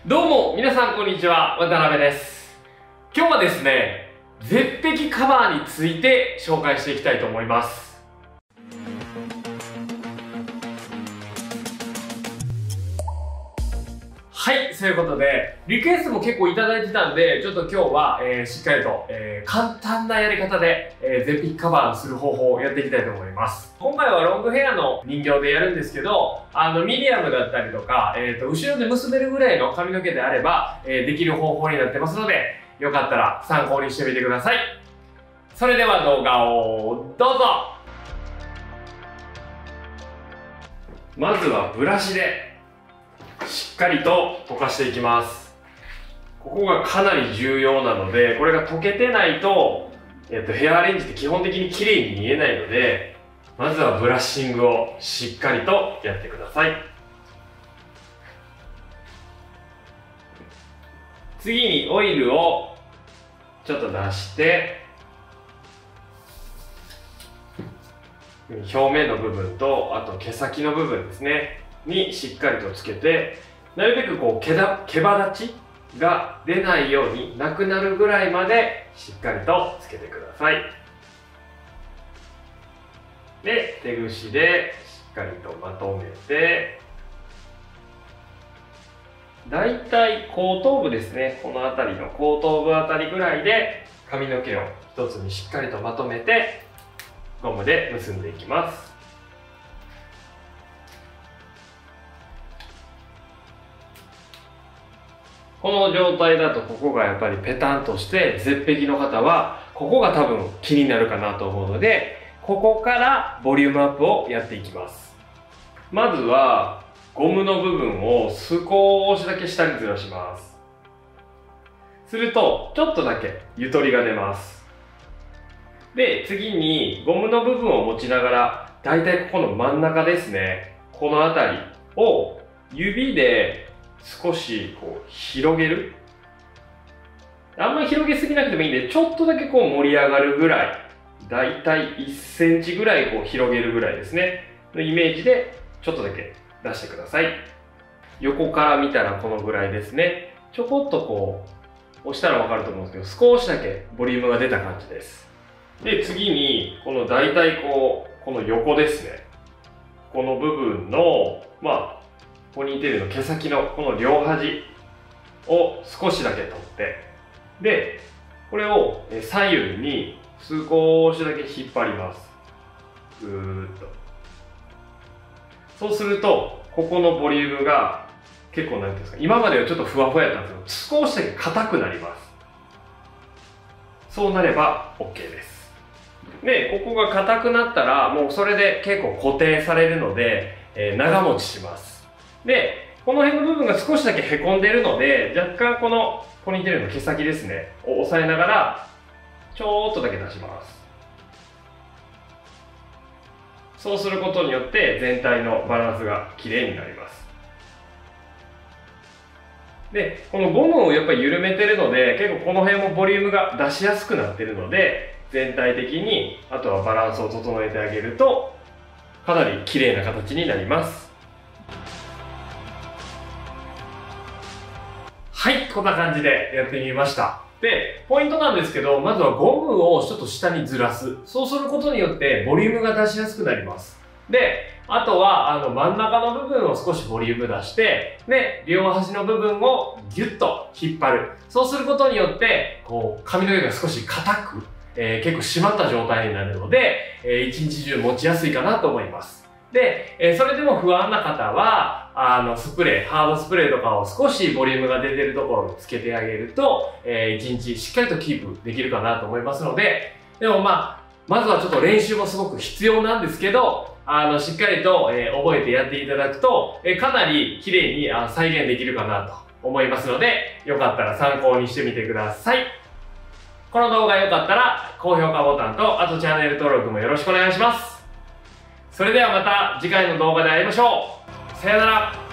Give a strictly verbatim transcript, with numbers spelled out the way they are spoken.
どうも皆さんこんにちは、渡辺です。今日はですね、絶壁カバーについて紹介していきたいと思います。はい、そういうことでリクエストも結構いただいてたんで、ちょっと今日は、えー、しっかりと、えー、簡単なやり方で、えー、絶壁カバーする方法をやっていきたいと思います。今回はロングヘアの人形でやるんですけど、あのミディアムだったりとか、えー、と後ろで結べるぐらいの髪の毛であれば、えー、できる方法になってますので、よかったら参考にしてみてください。それでは動画をどうぞ。まずはブラシでしっかりと溶かしていきます。ここがかなり重要なので、これが溶けてないと、えっと、ヘアアレンジって基本的に綺麗に見えないので、まずはブラッシングをしっかりとやってください。次にオイルをちょっと出して、表面の部分と、あと毛先の部分ですねにしっかりとつけて、なるべくこう毛だ毛羽立ちが出ないようになくなるぐらいまでしっかりとつけてください。で、手ぐしでしっかりとまとめて、だいたい後頭部ですね、この辺りの後頭部あたりぐらいで髪の毛を一つにしっかりとまとめてゴムで結んでいきます。この状態だとここがやっぱりペタンとして、絶壁の方はここが多分気になるかなと思うので、ここからボリュームアップをやっていきます。まずはゴムの部分を少しだけ下にずらします。するとちょっとだけゆとりが出ます。で、次にゴムの部分を持ちながら、だいたいここの真ん中ですね、この辺りを指で少しこう広げる。あんまり広げすぎなくてもいいんで、ちょっとだけこう盛り上がるぐらい、だいたいいっセンチぐらいこう広げるぐらいですねのイメージでちょっとだけ出してください。横から見たらこのぐらいですね。ちょこっとこう押したらわかると思うんですけど、少しだけボリュームが出た感じです。で、次にこのだいたいこうこの横ですね、この部分のまあポニーテールの毛先のこの両端を少しだけ取って、でこれを左右に少しだけ引っ張ります。ぐーっと。そうするとここのボリュームが結構なんていうんですか、今まではちょっとふわふわやったんですけど、少しだけ硬くなります。そうなれば OK です。で、ここが硬くなったらもうそれで結構固定されるので、えー、長持ちします。で、この辺の部分が少しだけへこんでいるので、若干このポニーテールの毛先ですねを押さえながらちょーっとだけ出します。そうすることによって全体のバランスがきれいになります。で、このゴムをやっぱり緩めてるので、結構この辺もボリュームが出しやすくなってるので、全体的にあとはバランスを整えてあげるとかなり綺麗な形になります。はい、こんな感じでやってみました。で、ポイントなんですけど、まずはゴムをちょっと下にずらす。そうすることによってボリュームが出しやすくなります。で、あとはあの真ん中の部分を少しボリューム出して、で、両端の部分をギュッと引っ張る。そうすることによってこう髪の毛が少し硬く、えー、結構締まった状態になるので、えー、一日中持ちやすいかなと思います。で、えー、それでも不安な方は、あの、スプレー、ハードスプレーとかを少しボリュームが出てるところにつけてあげると、えー、一日しっかりとキープできるかなと思いますので、でもまあ、まずはちょっと練習もすごく必要なんですけど、あの、しっかりと、えー、覚えてやっていただくと、えー、かなり綺麗にあ再現できるかなと思いますので、よかったら参考にしてみてください。この動画良かったら高評価ボタンと、あとチャンネル登録もよろしくお願いします。それではまた次回の動画で会いましょう。さよなら。